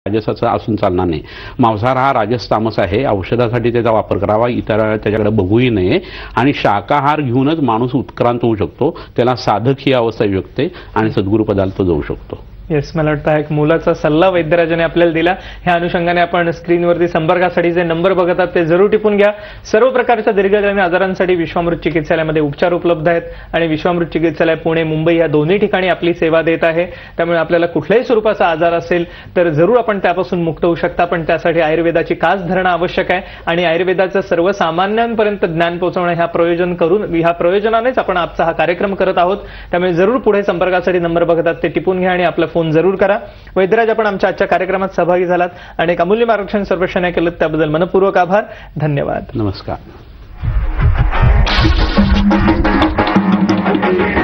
राजसाचा असून चालणार नाही. मांसाहार हा राजस तामस आहे. औषधासाठी त्याचा वापर करावा, इतर त्याच्याकडे बघूही नये. आणि शाकाहार घेऊनच माणूस उत्क्रांत होऊ शकतो. त्याला साधक ही अवस्था येऊ शकते आणि सद्गुरुपदाला तो जाऊ शकतो. येस, मला वाटतं एक मोलाचा सल्ला वैद्यराजाने आपल्याला दिला. ह्या अनुषंगाने आपण स्क्रीनवरती संपर्कासाठी जे नंबर बघत आहात ते जरूर टिपून घ्या. सर्व प्रकारच्या दीर्घकालीन आजारांसाठी विश्वामृत चिकित्सालयामध्ये उपचार उपलब्ध आहेत आणि विश्वामृत चिकित्सालय पुणे मुंबई या दोन्ही ठिकाणी आपली सेवा देत आहे. त्यामुळे आपल्याला कुठल्याही स्वरूपाचा आजार असेल तर जरूर आपण त्यापासून मुक्त होऊ शकता. पण त्यासाठी आयुर्वेदाची कास धरणं आवश्यक आहे आणि आयुर्वेदाचं सर्वसामान्यांपर्यंत ज्ञान पोहोचवणं ह्या प्रयोजनानेच आपण आजचा हा कार्यक्रम करत आहोत. त्यामुळे जरूर पुढे संपर्कासाठी नंबर बघत आहात ते टिपून घ्या आणि आपला फोन जरूर करा. वैद्यराज, आपण आमच्या आजच्या कार्यक्रमात सहभागी झालात आणि एक अमूल्य मार्गदर्शन सर्वेक्षण केलं त्याबद्दल मनपूर्वक आभार. धन्यवाद. नमस्कार.